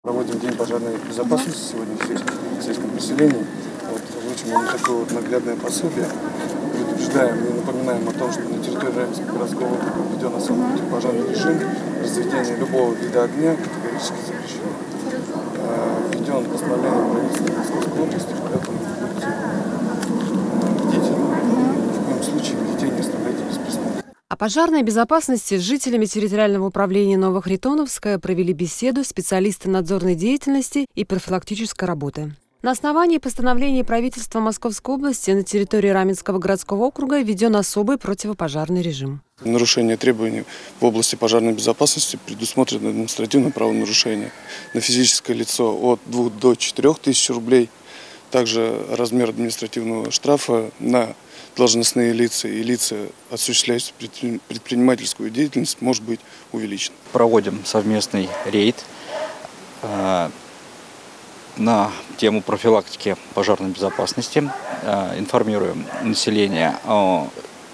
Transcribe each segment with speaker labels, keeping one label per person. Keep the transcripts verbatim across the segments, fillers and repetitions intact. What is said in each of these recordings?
Speaker 1: Проводим день пожарной безопасности сегодня в сельском поселении. Вот, вручим вам такое вот наглядное пособие. Предупреждаем и напоминаем о том, что на территории Раменского городского округа введен особый противопожарный режим. Разведение любого вида огня категорически запрещено. Введен постановление правительства Московской области, поэтому будьте бдительны. Ни в коем случае детей не оставляйте без присмотра.
Speaker 2: О пожарной безопасности с жителями территориального управления Новохритоновская провели беседу специалисты надзорной деятельности и профилактической работы. На основании постановления правительства Московской области на территории Раменского городского округа введен особый противопожарный режим.
Speaker 1: Нарушение требований в области пожарной безопасности предусмотрено административное правонарушение на физическое лицо от двух до четырёх тысяч рублей. Также размер административного штрафа на должностные лица и лица, осуществляющие предпринимательскую деятельность, может быть увеличен.
Speaker 3: Проводим совместный рейд э, на тему профилактики пожарной безопасности. Э, информируем население о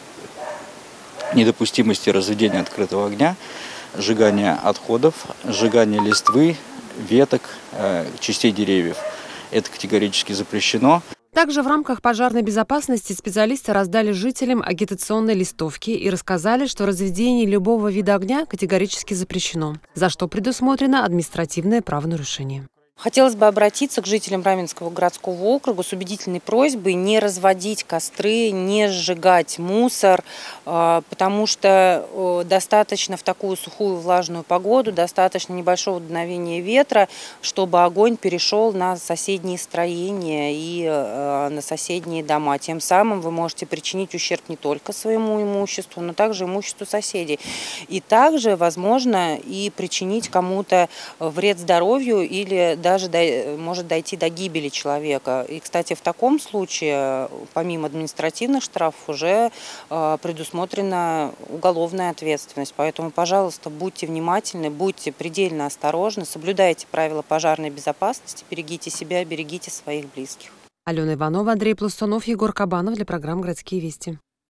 Speaker 3: недопустимости разведения открытого огня, сжигания отходов, сжигания листвы, веток, э, частей деревьев. Это категорически запрещено.
Speaker 2: Также в рамках пожарной безопасности специалисты раздали жителям агитационные листовки и рассказали, что разведение любого вида огня категорически запрещено, за что предусмотрено административное правонарушение.
Speaker 4: Хотелось бы обратиться к жителям Раменского городского округа с убедительной просьбой не разводить костры, не сжигать мусор, потому что достаточно в такую сухую влажную погоду, достаточно небольшого дуновения ветра, чтобы огонь перешел на соседние строения и на соседние дома. Тем самым вы можете причинить ущерб не только своему имуществу, но также имуществу соседей. И также, возможно, и причинить кому-то вред здоровью или даже даже до, может дойти до гибели человека. И, кстати, в таком случае, помимо административных штрафов, уже э, предусмотрена уголовная ответственность. Поэтому, пожалуйста, будьте внимательны, будьте предельно осторожны, соблюдайте правила пожарной безопасности, берегите себя, берегите своих близких.
Speaker 2: Алена Иванова, Андрей Пластунов, Егор Кабанов для программы «Городские вести».